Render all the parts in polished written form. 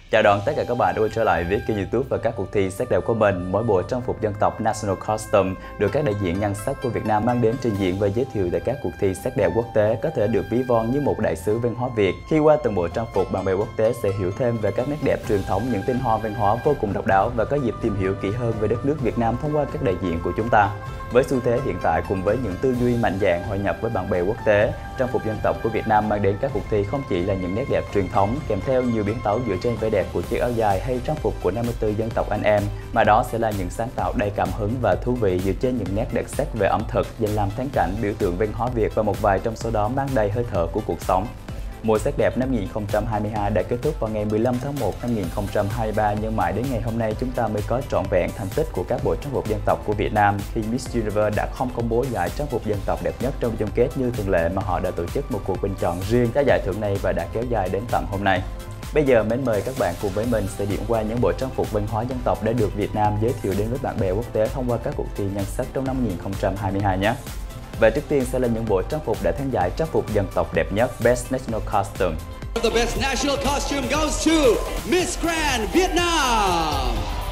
Chào đón tất cả các bạn đã quay trở lại với kênh YouTube và các cuộc thi sắc đẹp của mình. Mỗi bộ trang phục dân tộc National Costume được các đại diện nhan sắc của Việt Nam mang đến trình diễn và giới thiệu tại các cuộc thi sắc đẹp quốc tế có thể được ví von như một đại sứ văn hóa Việt. Khi qua từng bộ trang phục, bạn bè quốc tế sẽ hiểu thêm về các nét đẹp truyền thống, những tinh hoa văn hóa vô cùng độc đáo và có dịp tìm hiểu kỹ hơn về đất nước Việt Nam thông qua các đại diện của chúng ta. Với xu thế hiện tại cùng với những tư duy mạnh dạn hội nhập với bạn bè quốc tế, trang phục dân tộc của Việt Nam mang đến các cuộc thi không chỉ là những nét đẹp truyền thống kèm theo nhiều biến tấu dựa trên vẻ đẹp của chiếc áo dài hay trang phục của 54 dân tộc anh em, mà đó sẽ là những sáng tạo đầy cảm hứng và thú vị dựa trên những nét đặc sắc về ẩm thực, danh lam thắng cảnh, biểu tượng văn hóa Việt và một vài trong số đó mang đầy hơi thở của cuộc sống. Mùa sắc đẹp năm 2022 đã kết thúc vào ngày 15 tháng 1 năm 2023, nhưng mãi đến ngày hôm nay chúng ta mới có trọn vẹn thành tích của các bộ trang phục dân tộc của Việt Nam khi Miss Universe đã không công bố giải trang phục dân tộc đẹp nhất trong chung kết như thường lệ, mà họ đã tổ chức một cuộc bình chọn riêng cho giải thưởng này và đã kéo dài đến tận hôm nay. Bây giờ mến mời các bạn cùng với mình sẽ điểm qua những bộ trang phục văn hóa dân tộc đã được Việt Nam giới thiệu đến với bạn bè quốc tế thông qua các cuộc thi nhan sắc trong năm 2022 nhé. Và trước tiên sẽ là những bộ trang phục đã thắng giải trang phục dân tộc đẹp nhất Best National Costume. The best national costume goes to Miss Grand Vietnam.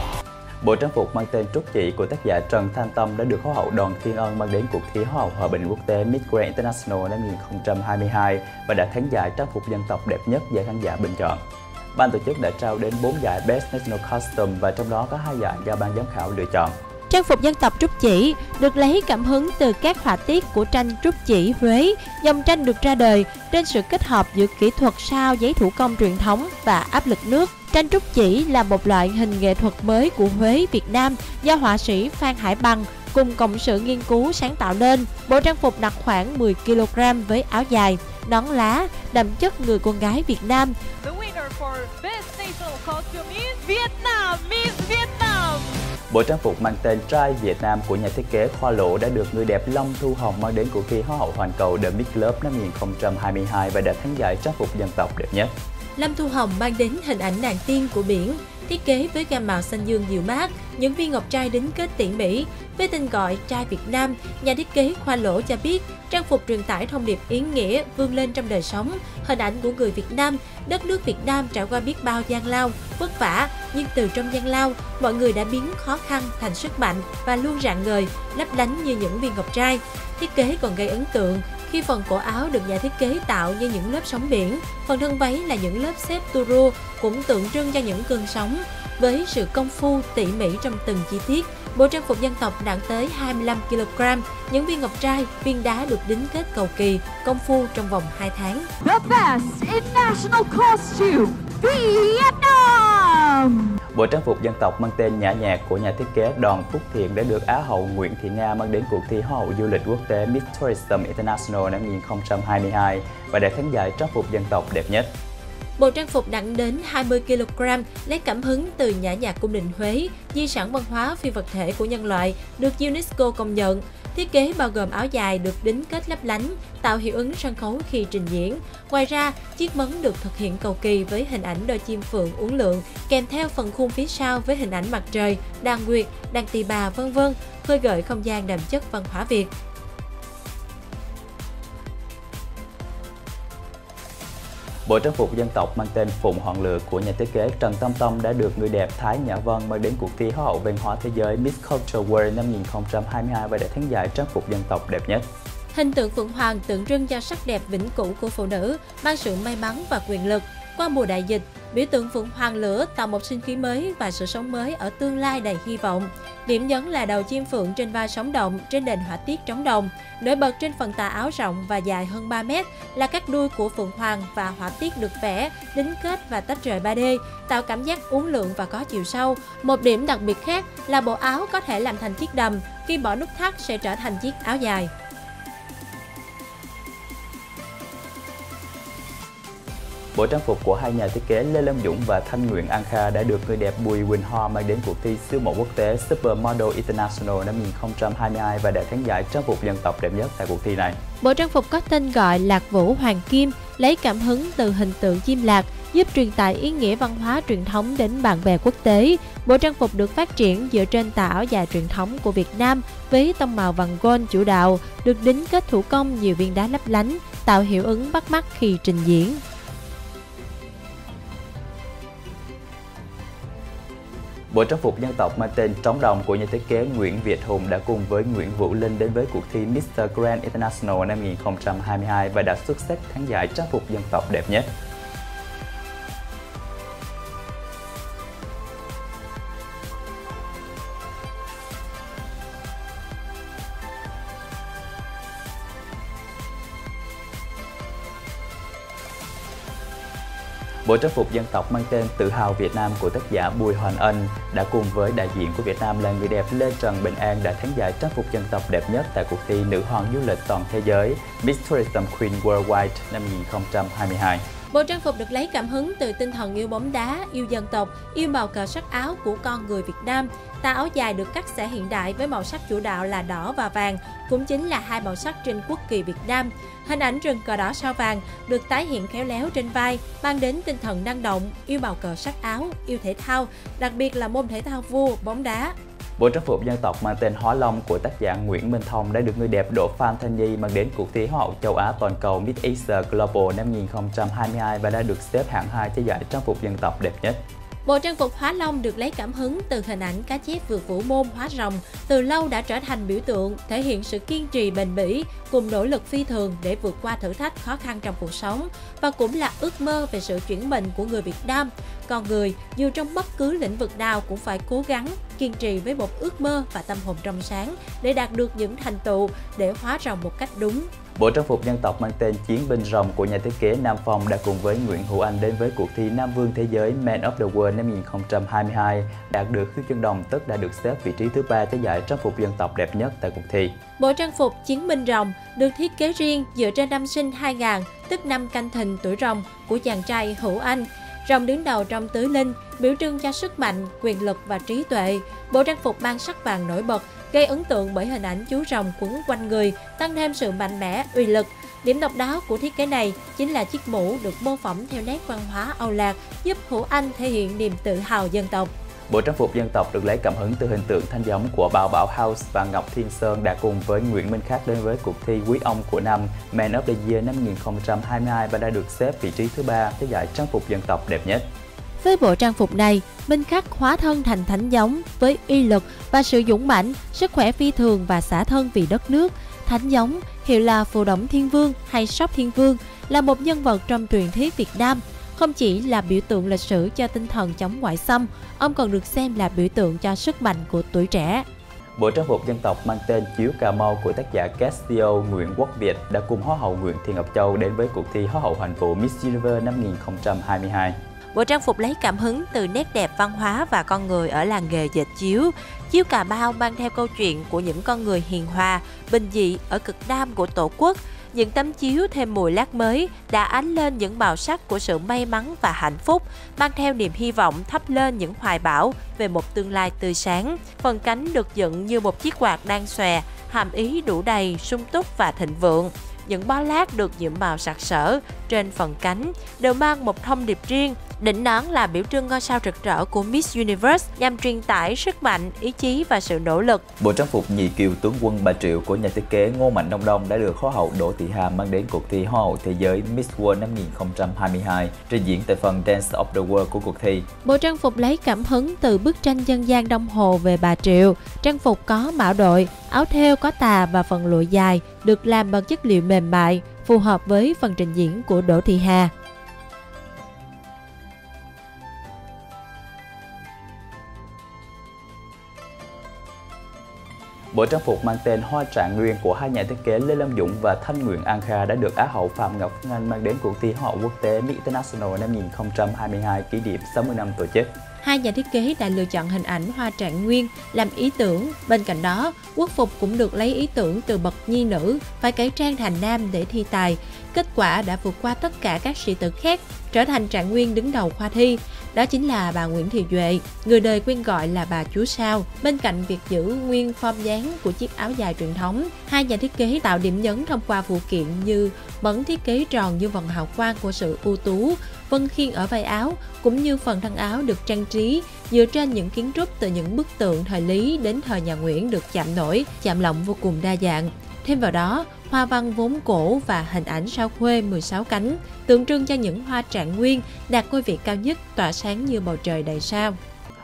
Bộ trang phục mang tên Trúc Chỉ của tác giả Trần Thanh Tâm đã được Hoa hậu Đoàn Thiên Ân mang đến cuộc thi Hoa hậu Hòa bình quốc tế Miss Grand International năm 2022 và đã thắng giải trang phục dân tộc đẹp nhất giải khán giả bình chọn. Ban tổ chức đã trao đến 4 giải Best National Costume và trong đó có 2 giải do ban giám khảo lựa chọn. Trang phục dân tộc Trúc Chỉ được lấy cảm hứng từ các họa tiết của tranh Trúc Chỉ Huế. Dòng tranh được ra đời trên sự kết hợp giữa kỹ thuật sao giấy thủ công truyền thống và áp lực nước. Tranh Trúc Chỉ là một loại hình nghệ thuật mới của Huế, Việt Nam do họa sĩ Phan Hải Bằng cùng cộng sự nghiên cứu sáng tạo nên. Bộ trang phục nặng khoảng 10 kg với áo dài, nón lá, đậm chất người con gái Việt Nam. The winner for Best National Costume is Vietnam, Miss Vietnam. Bộ trang phục mang tên Trai Việt Nam của nhà thiết kế Khoa Lỗ đã được người đẹp Lâm Thu Hồng mang đến cuộc thi Hoa hậu Hoàn cầu The Miss Globe năm 2022 và đã thắng giải trang phục dân tộc đẹp nhất. Lâm Thu Hồng mang đến hình ảnh nàng tiên của biển, thiết kế với gam màu xanh dương dịu mát, những viên ngọc trai đính kết tỉ mỉ. Với tên gọi Trai Việt Nam, nhà thiết kế Khoa Lỗ cho biết trang phục truyền tải thông điệp ý nghĩa vươn lên trong đời sống, hình ảnh của người Việt Nam. Đất nước Việt Nam trải qua biết bao gian lao, vất vả, nhưng từ trong gian lao, mọi người đã biến khó khăn thành sức mạnh và luôn rạng ngời, lấp lánh như những viên ngọc trai. Thiết kế còn gây ấn tượng khi phần cổ áo được nhà thiết kế tạo như những lớp sóng biển, phần thân váy là những lớp xếp tua cũng tượng trưng cho những cơn sóng. Với sự công phu tỉ mỉ trong từng chi tiết, bộ trang phục dân tộc nặng tới 25 kg, những viên ngọc trai, viên đá được đính kết cầu kỳ, công phu trong vòng 2 tháng. The best in national costume, Vietnam. Bộ trang phục dân tộc mang tên Nhã Nhạc của nhà thiết kế Đoàn Phúc Thiện đã được Á hậu Nguyễn Thị Nga mang đến cuộc thi Hoa hậu du lịch quốc tế Miss Tourism International năm 2022 và đã thắng giải trang phục dân tộc đẹp nhất. Bộ trang phục nặng đến 20 kg, lấy cảm hứng từ Nhã Nhạc cung đình Huế, di sản văn hóa phi vật thể của nhân loại, được UNESCO công nhận. Thiết kế bao gồm áo dài được đính kết lấp lánh, tạo hiệu ứng sân khấu khi trình diễn. Ngoài ra, chiếc mấn được thực hiện cầu kỳ với hình ảnh đôi chim phượng uốn lượn, kèm theo phần khuôn phía sau với hình ảnh mặt trời, đàn nguyệt, đàn tỳ bà v.v. khơi gợi không gian đậm chất văn hóa Việt. Bộ trang phục dân tộc mang tên Phụng Hoàng Lựa của nhà thiết kế Trần Tâm Tâm đã được người đẹp Thái Nhã Vân mang đến cuộc thi Hoa hậu văn hóa thế giới Miss Culture World năm 2022 và đã thắng giải trang phục dân tộc đẹp nhất. Hình tượng Phượng Hoàng tượng trưng cho sắc đẹp vĩnh cửu của phụ nữ, mang sự may mắn và quyền lực. Qua mùa đại dịch, biểu tượng Phượng Hoàng lửa tạo một sinh khí mới và sự sống mới ở tương lai đầy hy vọng. Điểm nhấn là đầu chim phượng trên vai sống động trên nền họa tiết trống đồng. Nổi bật trên phần tà áo rộng và dài hơn 3 mét là các đuôi của Phượng Hoàng và họa tiết được vẽ, đính kết và tách rời 3D, tạo cảm giác uốn lượn và có chiều sâu. Một điểm đặc biệt khác là bộ áo có thể làm thành chiếc đầm, khi bỏ nút thắt sẽ trở thành chiếc áo dài. Bộ trang phục của hai nhà thiết kế Lê Lâm Dũng và Thanh Nguyễn An Kha đã được người đẹp Bùi Quỳnh Hoa mang đến cuộc thi siêu mẫu quốc tế Supermodel International năm 2022 và đã thắng giải trang phục dân tộc đẹp nhất tại cuộc thi này. Bộ trang phục có tên gọi Lạc Vũ Hoàng Kim, lấy cảm hứng từ hình tượng chim lạc, giúp truyền tải ý nghĩa văn hóa truyền thống đến bạn bè quốc tế. Bộ trang phục được phát triển dựa trên tà áo dài truyền thống của Việt Nam với tông màu vàng gold chủ đạo, được đính kết thủ công nhiều viên đá lấp lánh, tạo hiệu ứng bắt mắt khi trình diễn. Bộ trang phục dân tộc mang tên Trống Đồng của nhà thiết kế Nguyễn Việt Hùng đã cùng với Nguyễn Vũ Linh đến với cuộc thi Mr. Grand International năm 2022 và đã xuất sắc thắng giải trang phục dân tộc đẹp nhất. Bộ trang phục dân tộc mang tên Tự hào Việt Nam của tác giả Bùi Hoàng Ân đã cùng với đại diện của Việt Nam là người đẹp Lê Trần Bình An đã thắng giải trang phục dân tộc đẹp nhất tại cuộc thi Nữ hoàng du lịch toàn thế giới Miss Tourism Queen Worldwide năm 2022. Bộ trang phục được lấy cảm hứng từ tinh thần yêu bóng đá, yêu dân tộc, yêu màu cờ sắc áo của con người Việt Nam. Tà áo dài được cắt xẻ hiện đại với màu sắc chủ đạo là đỏ và vàng, cũng chính là hai màu sắc trên quốc kỳ Việt Nam. Hình ảnh rừng cờ đỏ sao vàng được tái hiện khéo léo trên vai, mang đến tinh thần năng động, yêu màu cờ sắc áo, yêu thể thao, đặc biệt là môn thể thao vua bóng đá. Bộ trang phục dân tộc mang tên Hóa Long của tác giả Nguyễn Minh Thông đã được người đẹp Đỗ Phan Thanh Nhi mang đến cuộc thi Hoa hậu châu Á toàn cầu Miss Asia Global năm 2022 và đã được xếp hạng 2 cho giải trang phục dân tộc đẹp nhất. Bộ trang phục Hóa Long được lấy cảm hứng từ hình ảnh cá chép vượt vũ môn hóa rồng, từ lâu đã trở thành biểu tượng, thể hiện sự kiên trì bền bỉ cùng nỗ lực phi thường để vượt qua thử thách khó khăn trong cuộc sống và cũng là ước mơ về sự chuyển mình của người Việt Nam. Con người, dù trong bất cứ lĩnh vực nào cũng phải cố gắng, kiên trì với một ước mơ và tâm hồn trong sáng để đạt được những thành tựu, để hóa rồng một cách đúng. Bộ trang phục dân tộc mang tên Chiến binh rồng của nhà thiết kế Nam Phong đã cùng với Nguyễn Hữu Anh đến với cuộc thi Nam Vương Thế giới Man of the World năm 2022, đạt được huy chương đồng, tức đã được xếp vị trí thứ 3 cho giải trang phục dân tộc đẹp nhất tại cuộc thi. Bộ trang phục Chiến binh rồng được thiết kế riêng dựa trên năm sinh 2000, tức năm Canh Thìn tuổi rồng của chàng trai Hữu Anh. Rồng đứng đầu trong tứ linh, biểu trưng cho sức mạnh, quyền lực và trí tuệ. Bộ trang phục mang sắc vàng nổi bật, gây ấn tượng bởi hình ảnh chú rồng quấn quanh người, tăng thêm sự mạnh mẽ, uy lực. Điểm độc đáo của thiết kế này chính là chiếc mũ được mô phỏng theo nét văn hóa Âu Lạc, giúp Hữu Anh thể hiện niềm tự hào dân tộc. Bộ trang phục dân tộc được lấy cảm hứng từ hình tượng thanh giống của Bảo Bảo House và Ngọc Thiên Sơn đã cùng với Nguyễn Minh Khắc đến với cuộc thi Quý ông của năm Man of the Year năm 2022 và đã được xếp vị trí thứ 3 cho giải trang phục dân tộc đẹp nhất. Với bộ trang phục này, Minh Khắc hóa thân thành thánh giống với uy lực và sự dũng mãnh, sức khỏe phi thường và xả thân vì đất nước. Thánh giống, hiệu là Phù Đổng Thiên Vương hay Sóc Thiên Vương, là một nhân vật trong truyền thuyết Việt Nam. Không chỉ là biểu tượng lịch sử cho tinh thần chống ngoại xâm, ông còn được xem là biểu tượng cho sức mạnh của tuổi trẻ. Bộ trang phục dân tộc mang tên Chiếu Cà Mau của tác giả Castillo Nguyễn Quốc Việt đã cùng Hoa hậu Nguyễn Thị Ngọc Châu đến với cuộc thi Hoa hậu Hoàn vũ Miss Universe năm 2022. Bộ trang phục lấy cảm hứng từ nét đẹp văn hóa và con người ở làng nghề dệt chiếu. Chiếu Cà Mau mang theo câu chuyện của những con người hiền hòa, bình dị ở cực nam của Tổ quốc. Những tấm chiếu thêm mùi lát mới đã ánh lên những màu sắc của sự may mắn và hạnh phúc, mang theo niềm hy vọng thắp lên những hoài bão về một tương lai tươi sáng. Phần cánh được dựng như một chiếc quạt đang xòe, hàm ý đủ đầy, sung túc và thịnh vượng. Những bó lát được nhuộm màu sặc sỡ trên phần cánh đều mang một thông điệp riêng. Đỉnh nón là biểu trưng ngôi sao rực rỡ của Miss Universe nhằm truyền tải sức mạnh, ý chí và sự nỗ lực. Bộ trang phục Nhị Kiều tướng quân Bà Triệu của nhà thiết kế Ngô Mạnh Đông Đông đã được Hoa hậu Đỗ Thị Hà mang đến cuộc thi Hoa hậu Thế giới Miss World năm 2022, trình diễn tại phần Dance of the World của cuộc thi. Bộ trang phục lấy cảm hứng từ bức tranh dân gian Đông Hồ về Bà Triệu. Trang phục có mão đội, áo thêu có tà và phần lụa dài, được làm bằng chất liệu mềm mại, phù hợp với phần trình diễn của Đỗ Thị Hà. Bộ trang phục mang tên Hoa Trạng Nguyên của hai nhà thiết kế Lê Lâm Dũng và Thanh Nguyễn An Kha đã được Á hậu Phạm Ngọc Phương Anh mang đến cuộc thi Hoa hậu quốc tế Miss International năm 2022 kỷ niệm 60 năm tổ chức. Hai nhà thiết kế đã lựa chọn hình ảnh Hoa Trạng Nguyên làm ý tưởng. Bên cạnh đó, quốc phục cũng được lấy ý tưởng từ bậc nhi nữ phải cải trang thành nam để thi tài. Kết quả đã vượt qua tất cả các sĩ tử khác, trở thành Trạng Nguyên đứng đầu khoa thi. Đó chính là bà Nguyễn Thị Duệ, người đời quen gọi là bà Chúa Sao. Bên cạnh việc giữ nguyên form dáng của chiếc áo dài truyền thống, hai nhà thiết kế tạo điểm nhấn thông qua phụ kiện như mẫn thiết kế tròn như vầng hào quang của sự ưu tú, vân khiên ở vai áo, cũng như phần thân áo được trang trí dựa trên những kiến trúc từ những bức tượng thời Lý đến thời nhà Nguyễn được chạm nổi, chạm lộng vô cùng đa dạng. Thêm vào đó, hoa văn vốn cổ và hình ảnh sao khuê 16 cánh, tượng trưng cho những hoa trạng nguyên đạt ngôi vị cao nhất tỏa sáng như bầu trời đầy sao.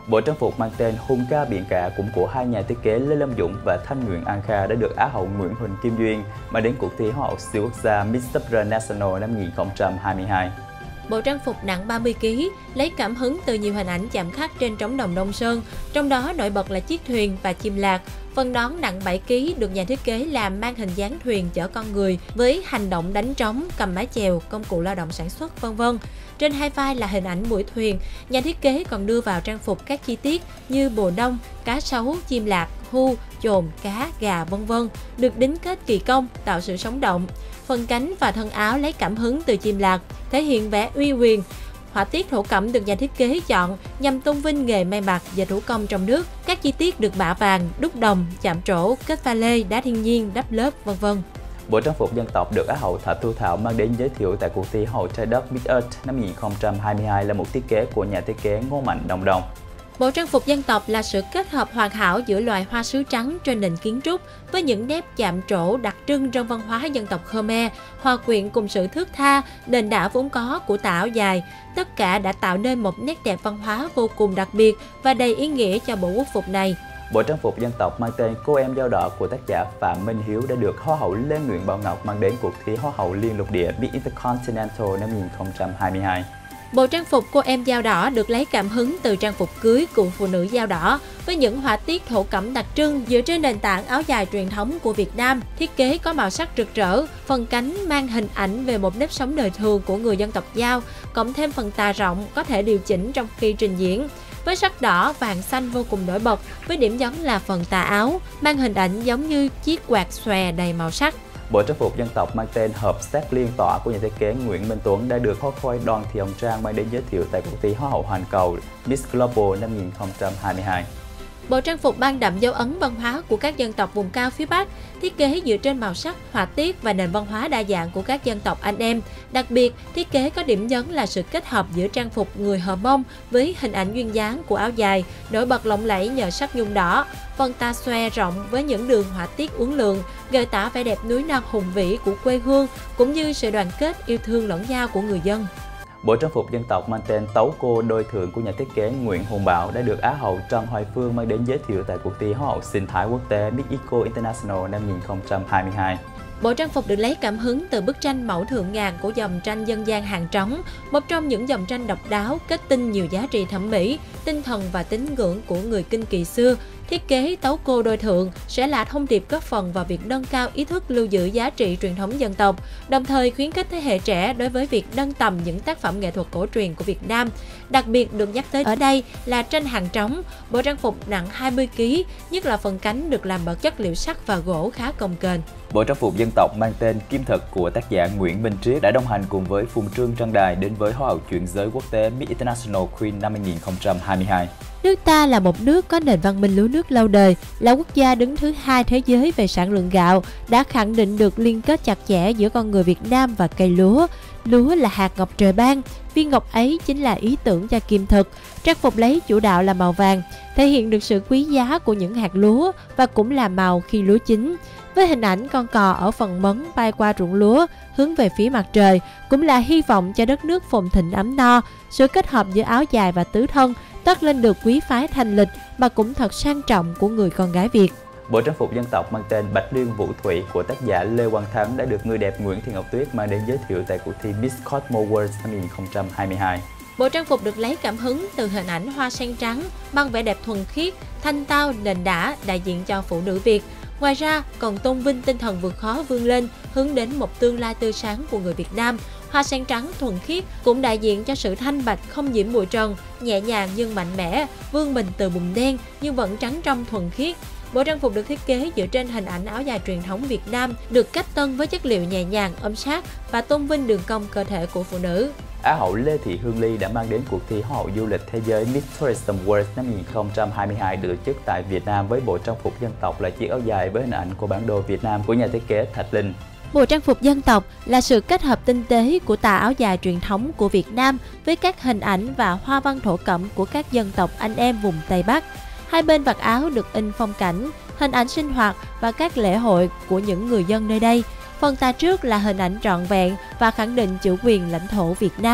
Bộ trang phục mang tên Hùng ca biển cả cũng của hai nhà thiết kế Lê Lâm Dũng và Thanh Nguyễn An Kha đã được Á hậu Nguyễn Huỳnh Kim Duyên mang đến cuộc thi Hoa hậu siêu quốc gia Miss Supranational năm 2022. Bộ trang phục nặng 30 kg, lấy cảm hứng từ nhiều hình ảnh chạm khắc trên trống đồng Đông Sơn, trong đó nổi bật là chiếc thuyền và chim lạc. Phần nón nặng 7 kg được nhà thiết kế làm mang hình dáng thuyền chở con người với hành động đánh trống, cầm mái chèo, công cụ lao động sản xuất, v.v. Trên hai vai là hình ảnh mũi thuyền. Nhà thiết kế còn đưa vào trang phục các chi tiết như bồ đông, cá sấu, chim lạc, hu, chồn, cá, gà, v.v. được đính kết kỳ công, tạo sự sống động. Phần cánh và thân áo lấy cảm hứng từ chim lạc, thể hiện vẻ uy quyền. Họa tiết thổ cẩm được nhà thiết kế chọn nhằm tôn vinh nghề may mặc và thủ công trong nước. Các chi tiết được bạ vàng, đúc đồng, chạm trổ, kết pha lê, đá thiên nhiên, đắp lớp, v.v. Bộ trang phục dân tộc được Á hậu Thạch Thu Thảo mang đến giới thiệu tại cuộc thi Hoa hậu trái đất Miss Earth năm 2022 là một thiết kế của nhà thiết kế Ngô Mạnh Đồng Đồng. Bộ trang phục dân tộc là sự kết hợp hoàn hảo giữa loài hoa sứ trắng trên nền kiến trúc với những nét chạm trổ đặc trưng trong văn hóa dân tộc Khmer, hòa quyện cùng sự thướt tha, đền đả vốn có của tà áo dài. Tất cả đã tạo nên một nét đẹp văn hóa vô cùng đặc biệt và đầy ý nghĩa cho bộ quốc phục này. Bộ trang phục dân tộc mang tên Cô em dao đỏ của tác giả Phạm Minh Hiếu đã được Hoa hậu Lê Nguyễn Bảo Ngọc mang đến cuộc thi Hoa hậu Liên lục địa Miss Intercontinental năm 2022. Bộ trang phục cô em dao đỏ được lấy cảm hứng từ trang phục cưới của phụ nữ dao đỏ với những họa tiết thổ cẩm đặc trưng dựa trên nền tảng áo dài truyền thống của Việt Nam. Thiết kế có màu sắc rực rỡ, phần cánh mang hình ảnh về một nếp sống đời thường của người dân tộc Dao, cộng thêm phần tà rộng có thể điều chỉnh trong khi trình diễn. Với sắc đỏ, vàng, xanh vô cùng nổi bật, với điểm nhấn là phần tà áo, mang hình ảnh giống như chiếc quạt xòe đầy màu sắc. Bộ trang phục dân tộc mang tên Hợp Sắc Liên Tỏa của nhà thiết kế Nguyễn Minh Tuấn đã được Hoa khôi Đoàn Thị Hồng Trang mang đến giới thiệu tại cuộc thi Hoa hậu Hoàn cầu Miss Global năm 2022. Bộ trang phục mang đậm dấu ấn văn hóa của các dân tộc vùng cao phía Bắc, thiết kế dựa trên màu sắc, họa tiết và nền văn hóa đa dạng của các dân tộc anh em. Đặc biệt, thiết kế có điểm nhấn là sự kết hợp giữa trang phục người Hờ Mông với hình ảnh duyên dáng của áo dài, nổi bật lộng lẫy nhờ sắc nhung đỏ. Phần tà xòe rộng với những đường họa tiết uốn lượn, gợi tả vẻ đẹp núi non hùng vĩ của quê hương, cũng như sự đoàn kết yêu thương lẫn nhau của người dân. Bộ trang phục dân tộc mang tên Tấu Cô Đôi Thượng của nhà thiết kế Nguyễn Hùng Bảo đã được Á hậu Trần Hoài Phương mang đến giới thiệu tại cuộc thi Hoa hậu sinh thái quốc tế Miss Eco International năm 2022. Bộ trang phục được lấy cảm hứng từ bức tranh Mẫu Thượng Ngàn của dòng tranh dân gian Hàng Trống, một trong những dòng tranh độc đáo kết tinh nhiều giá trị thẩm mỹ, tinh thần và tín ngưỡng của người Kinh Kỳ xưa. Thiết kế Tấu Cô Đôi Thượng sẽ là thông điệp góp phần vào việc nâng cao ý thức lưu giữ giá trị truyền thống dân tộc, đồng thời khuyến khích thế hệ trẻ đối với việc nâng tầm những tác phẩm nghệ thuật cổ truyền của Việt Nam. Đặc biệt được nhắc tới ở đây là tranh Hàng Trống. Bộ trang phục nặng 20 kg, nhất là phần cánh được làm bằng chất liệu sắt và gỗ khá cồng kềnh. Bộ trang phục dân tộc mang tên Kim Thực của tác giả Nguyễn Minh Triết đã đồng hành cùng với Phùng Trương Trân Đài đến với Hoa hậu chuyển giới quốc tế Miss International Queen năm 2022. Nước ta là một nước có nền văn minh lúa nước lâu đời, là quốc gia đứng thứ 2 thế giới về sản lượng gạo, đã khẳng định được liên kết chặt chẽ giữa con người Việt Nam và cây lúa. Lúa là hạt ngọc trời ban, viên ngọc ấy chính là ý tưởng cho Kim Thực. Trang phục lấy chủ đạo là màu vàng, thể hiện được sự quý giá của những hạt lúa và cũng là màu khi lúa chín. Với hình ảnh con cò ở phần mấn bay qua ruộng lúa hướng về phía mặt trời, cũng là hy vọng cho đất nước phồn thịnh ấm no. Sự kết hợp giữa áo dài và tứ thân toát lên được quý phái thanh lịch mà cũng thật sang trọng của người con gái Việt. Bộ trang phục dân tộc mang tên Bạch Liên Vũ Thủy của tác giả Lê Quang Thắng đã được người đẹp Nguyễn Thị Ngọc Tuyết mang đến giới thiệu tại cuộc thi Miss Cosmo World năm 2022. Bộ trang phục được lấy cảm hứng từ hình ảnh hoa sen trắng, mang vẻ đẹp thuần khiết, thanh tao, đền đả, đại diện cho phụ nữ Việt. Ngoài ra, còn tôn vinh tinh thần vượt khó vươn lên, hướng đến một tương lai tươi sáng của người Việt Nam. Hoa sen trắng thuần khiết cũng đại diện cho sự thanh bạch không nhiễm bụi trần, nhẹ nhàng nhưng mạnh mẽ, vươn mình từ bùn đen nhưng vẫn trắng trong thuần khiết. Bộ trang phục được thiết kế dựa trên hình ảnh áo dài truyền thống Việt Nam, được cách tân với chất liệu nhẹ nhàng, ấm sát và tôn vinh đường cong cơ thể của phụ nữ. Á hậu Lê Thị Hương Ly đã mang đến cuộc thi Hoa hậu du lịch thế giới Miss Tourism World năm 2022 được tổ chức tại Việt Nam với bộ trang phục dân tộc là chiếc áo dài với hình ảnh của bản đồ Việt Nam của nhà thiết kế Thạch Linh. Bộ trang phục dân tộc là sự kết hợp tinh tế của tà áo dài truyền thống của Việt Nam với các hình ảnh và hoa văn thổ cẩm của các dân tộc anh em vùng Tây Bắc. Hai bên vạt áo được in phong cảnh, hình ảnh sinh hoạt và các lễ hội của những người dân nơi đây. Phần tà trước là hình ảnh trọn vẹn và khẳng định chủ quyền lãnh thổ Việt Nam.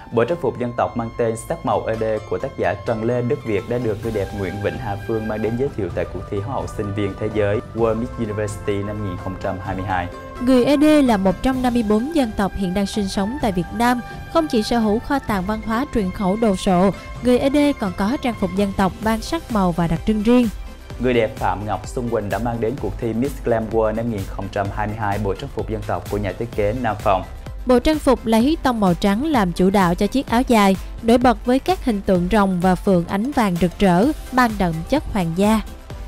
Bộ trang phục dân tộc mang tên Sắc màu ED của tác giả Trần Lê Đức Việt đã được người đẹp Nguyễn Vĩnh Hà Phương mang đến giới thiệu tại cuộc thi Hoa hậu sinh viên thế giới World Miss University năm 2022. Người ED là một trong 54 dân tộc hiện đang sinh sống tại Việt Nam. Không chỉ sở hữu kho tàng văn hóa truyền khẩu đồ sộ, người ED còn có trang phục dân tộc mang sắc màu và đặc trưng riêng. Người đẹp Phạm Ngọc Xuân Quỳnh đã mang đến cuộc thi Miss Glam World năm 2022 bộ trang phục dân tộc của nhà thiết kế Nam Phong. Bộ trang phục lấy tông màu trắng làm chủ đạo cho chiếc áo dài, nổi bật với các hình tượng rồng và phượng ánh vàng rực rỡ, mang đậm chất hoàng gia.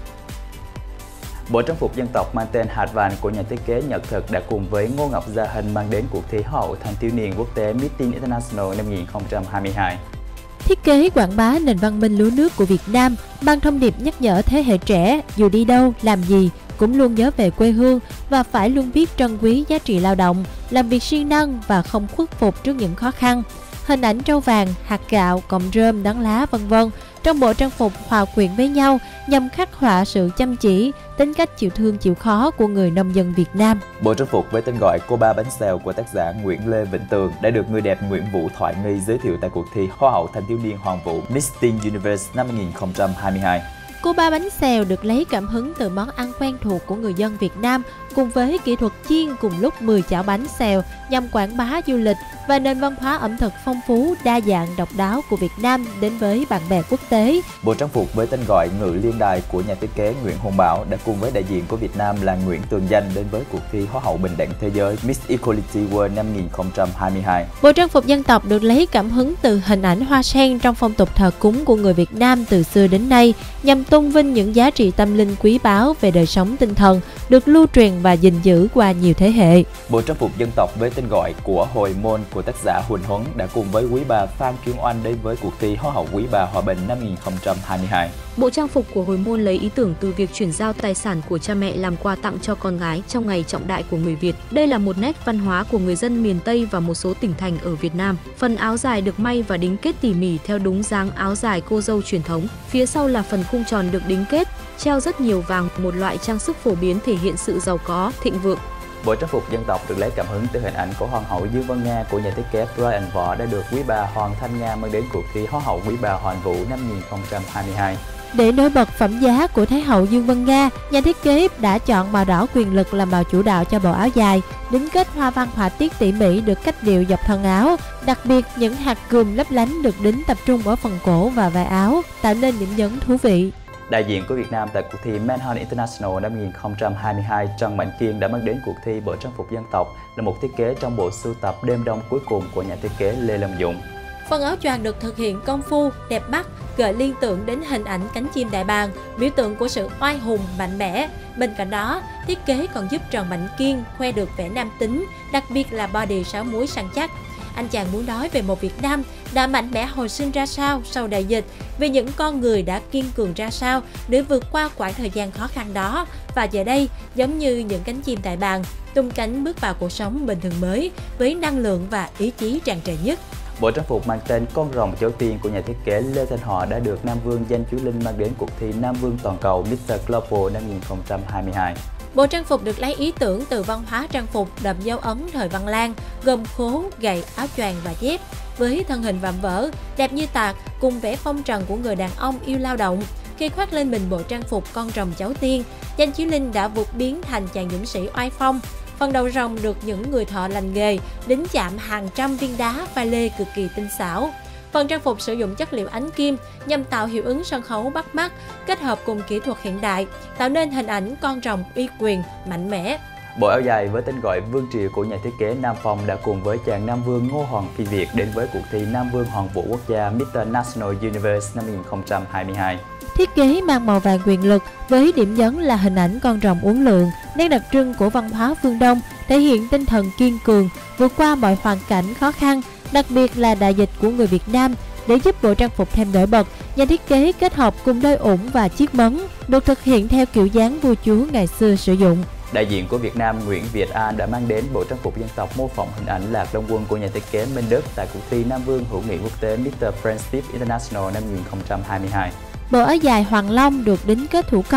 Bộ trang phục dân tộc mang tên Hạt Vàng của nhà thiết kế Nhật Thực đã cùng với Ngô Ngọc Gia Hình mang đến cuộc thi Hoa hậu thanh thiếu niên quốc tế Miss Teen International năm 2022. Thiết kế quảng bá nền văn minh lúa nước của Việt Nam, mang thông điệp nhắc nhở thế hệ trẻ dù đi đâu, làm gì cũng luôn nhớ về quê hương và phải luôn biết trân quý giá trị lao động, làm việc siêng năng và không khuất phục trước những khó khăn. Hình ảnh trâu vàng, hạt gạo, cọng rơm, nắng lá v.v. trong bộ trang phục hòa quyện với nhau nhằm khắc họa sự chăm chỉ, tính cách chịu thương chịu khó của người nông dân Việt Nam. Bộ trang phục với tên gọi Cô Ba Bánh Xèo của tác giả Nguyễn Lê Vĩnh Tường đã được người đẹp Nguyễn Vũ Thoại Nghi giới thiệu tại cuộc thi Hoa hậu thanh thiếu niên Hoàng vũ Miss Teen Universe năm 2022. Cô Ba Bánh Xèo được lấy cảm hứng từ món ăn quen thuộc của người dân Việt Nam cùng với kỹ thuật chiên cùng lúc 10 chảo bánh xèo nhằm quảng bá du lịch và nền văn hóa ẩm thực phong phú, đa dạng, độc đáo của Việt Nam đến với bạn bè quốc tế. Bộ trang phục với tên gọi Ngự Liên Đài của nhà thiết kế Nguyễn Hùng Bảo đã cùng với đại diện của Việt Nam là Nguyễn Tường Danh đến với cuộc thi Hoa hậu bình đẳng thế giới Miss Equality World năm 2022. Bộ trang phục dân tộc được lấy cảm hứng từ hình ảnh hoa sen trong phong tục thờ cúng của người Việt Nam từ xưa đến nay nhằm tôn vinh những giá trị tâm linh quý báu về đời sống tinh thần được lưu truyền và gìn giữ qua nhiều thế hệ. Bộ trang phục dân tộc với tên gọi của Hồi Môn của tác giả Huỳnh Huấn đã cùng với quý bà Phan Kiến Oanh đến với cuộc thi Hoa hậu quý bà Hòa bình năm 2022. Bộ trang phục của Hồi Môn lấy ý tưởng từ việc chuyển giao tài sản của cha mẹ làm quà tặng cho con gái trong ngày trọng đại của người Việt. Đây là một nét văn hóa của người dân miền Tây và một số tỉnh thành ở Việt Nam. Phần áo dài được may và đính kết tỉ mỉ theo đúng dáng áo dài cô dâu truyền thống. Phía sau là phần khung tròn được đính kết, treo rất nhiều vàng, một loại trang sức phổ biến thể hiện sự giàu có, thịnh vượng. Bộ trang phục dân tộc được lấy cảm hứng từ hình ảnh của Hoàng hậu Dương Vân Nga của nhà thiết kế Brian Võ đã được quý bà Hoàng Thanh Nga mang đến cuộc thi Hoa hậu quý bà Hoàn Vũ năm 2022. Để nổi bật phẩm giá của Thái hậu Dương Vân Nga, nhà thiết kế đã chọn màu đỏ quyền lực làm màu chủ đạo cho bộ áo dài, đính kết hoa văn họa tiết tỉ mỉ được cách điệu dọc thân áo. Đặc biệt, những hạt cườm lấp lánh được đính tập trung ở phần cổ và vai áo, tạo nên điểm nhấn thú vị. Đại diện của Việt Nam tại cuộc thi Manhunt International năm 2022, Trần Mạnh Kiên đã mang đến cuộc thi bộ trang phục dân tộc là một thiết kế trong bộ sưu tập Đêm đông cuối cùng của nhà thiết kế Lê Lâm Dũng. Phần áo choàng được thực hiện công phu, đẹp mắt, gợi liên tưởng đến hình ảnh cánh chim đại bàng, biểu tượng của sự oai hùng, mạnh mẽ. Bên cạnh đó, thiết kế còn giúp Trần Mạnh Kiên khoe được vẻ nam tính, đặc biệt là body 6 múi săn chắc. Anh chàng muốn nói về một Việt Nam đã mạnh mẽ hồi sinh ra sao sau đại dịch, về những con người đã kiên cường ra sao để vượt qua quãng thời gian khó khăn đó. Và giờ đây, giống như những cánh chim đại bàng, tung cánh bước vào cuộc sống bình thường mới với năng lượng và ý chí tràn trề nhất. Bộ trang phục mang tên Con rồng cháu tiên của nhà thiết kế Lê Thanh Họ đã được Nam Vương Danh Chúa Linh mang đến cuộc thi Nam Vương toàn cầu Mr. Global năm 2022. Bộ trang phục được lấy ý tưởng từ văn hóa trang phục đậm dấu ấn thời Văn Lang, gồm khố, gậy, áo choàng và dép, với thân hình vạm vỡ, đẹp như tạc cùng vẻ phong trần của người đàn ông yêu lao động. Khi khoác lên mình bộ trang phục Con rồng cháu tiên, Danh Chúa Linh đã vụt biến thành chàng dũng sĩ oai phong. Phần đầu rồng được những người thợ lành nghề đính chạm hàng trăm viên đá pha lê cực kỳ tinh xảo. Phần trang phục sử dụng chất liệu ánh kim nhằm tạo hiệu ứng sân khấu bắt mắt, kết hợp cùng kỹ thuật hiện đại, tạo nên hình ảnh con rồng uy quyền, mạnh mẽ. Bộ áo dài với tên gọi Vương Triều của nhà thiết kế Nam Phong đã cùng với chàng Nam Vương Ngô Hoàng Phi Việt đến với cuộc thi Nam Vương Hoàng vũ quốc gia Mr. National Universe năm 2022. Thiết kế mang màu vàng quyền lực với điểm nhấn là hình ảnh con rồng uốn lượn, nét đặc trưng của văn hóa phương Đông, thể hiện tinh thần kiên cường, vượt qua mọi hoàn cảnh khó khăn, đặc biệt là đại dịch của người Việt Nam. Để giúp bộ trang phục thêm nổi bật, nhà thiết kế kết hợp cùng đôi ủng và chiếc mấn, được thực hiện theo kiểu dáng vua chúa ngày xưa sử dụng. Đại diện của Việt Nam Nguyễn Việt An đã mang đến bộ trang phục dân tộc mô phỏng hình ảnh Lạc Long Quân của nhà thiết kế Minh Đức tại cuộc thi Nam Vương hữu nghị quốc tế Mr. Friendship International năm 2022. Bộ áo dài Hoàng Long được đính kết thủ công,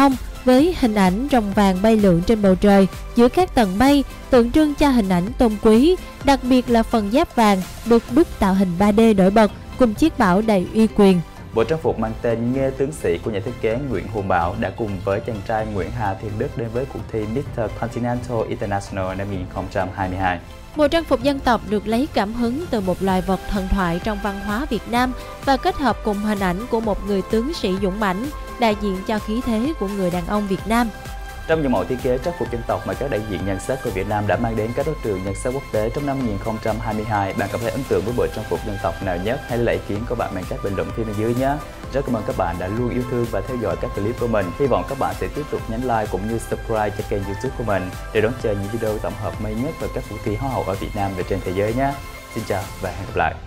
với hình ảnh rồng vàng bay lượn trên bầu trời giữa các tầng mây, tượng trưng cho hình ảnh tôn quý, đặc biệt là phần giáp vàng được đúc tạo hình 3D nổi bật cùng chiếc bảo đầy uy quyền. Bộ trang phục mang tên Nghê Tướng Sĩ của nhà thiết kế Nguyễn Hùng Bảo đã cùng với chàng trai Nguyễn Hà Thiên Đức đến với cuộc thi Mr. Continental International năm 2022. Bộ trang phục dân tộc được lấy cảm hứng từ một loài vật thần thoại trong văn hóa Việt Nam và kết hợp cùng hình ảnh của một người tướng sĩ dũng mãnh, đại diện cho khí thế của người đàn ông Việt Nam. Trong những mẫu thiết kế trang phục dân tộc mà các đại diện nhan sắc của Việt Nam đã mang đến các đấu trường nhan sắc quốc tế trong năm 2022, bạn cảm thấy ấn tượng với bộ trang phục dân tộc nào nhất? Hãy để lại ý kiến của bạn bằng cách bình luận phía bên dưới nhé. Rất cảm ơn các bạn đã luôn yêu thương và theo dõi các clip của mình. Hy vọng các bạn sẽ tiếp tục nhấn like cũng như subscribe cho kênh YouTube của mình để đón chờ những video tổng hợp mới nhất về các cuộc thi Hoa hậu ở Việt Nam và trên thế giới nhé. Xin chào và hẹn gặp lại.